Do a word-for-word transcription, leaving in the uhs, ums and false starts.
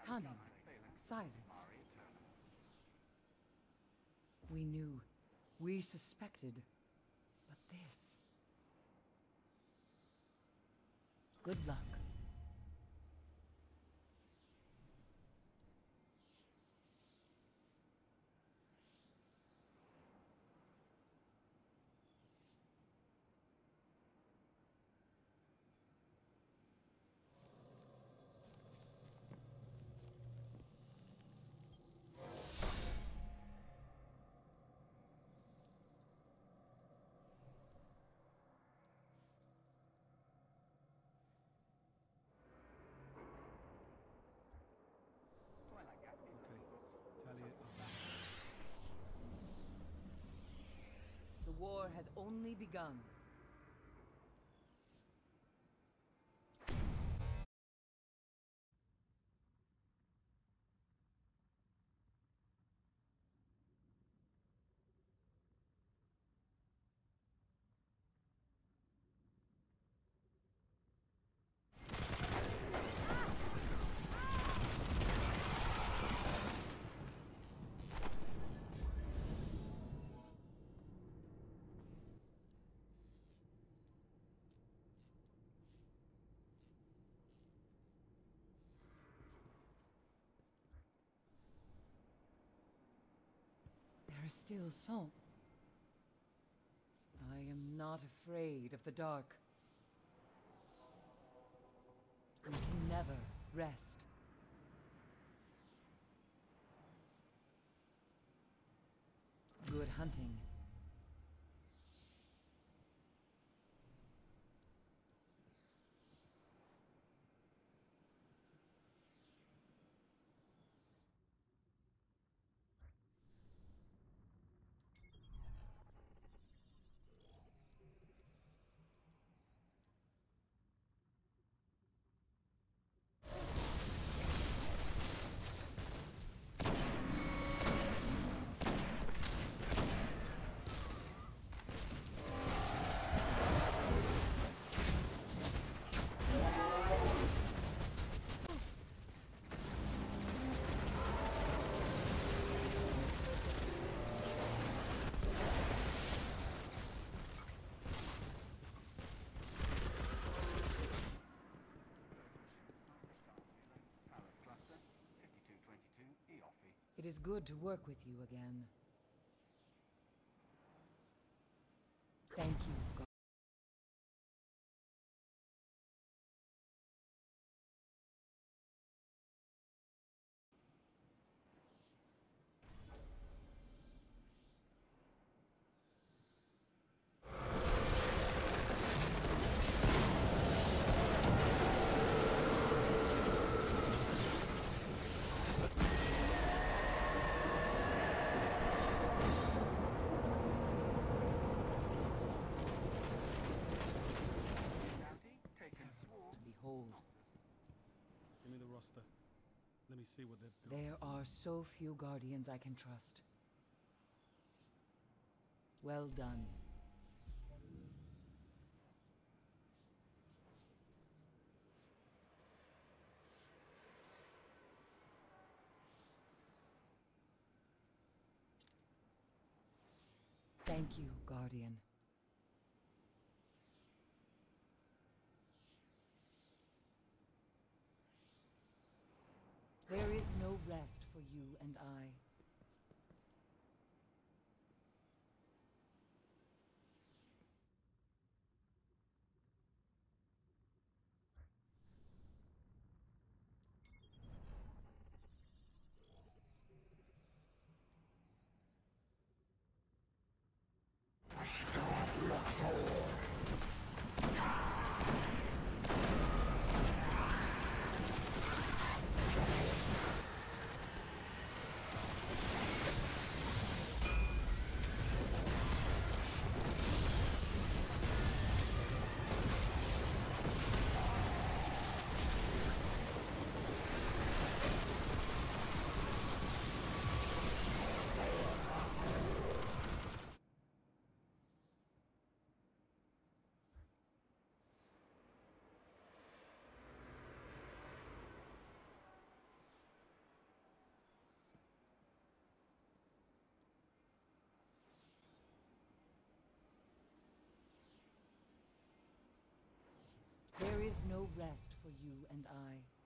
Cunning. Silence. We knew. We suspected. But this... Good luck. The war has only begun. There is still some. I am not afraid of the dark. We can never rest. Good hunting. It is good to work with you again. Thank you, God. Behold. Give me the roster. Let me see what they've got. There are so few guardians I can trust. Well done. Thank you, Guardian. There is no rest for you and I. is no rest for you and I.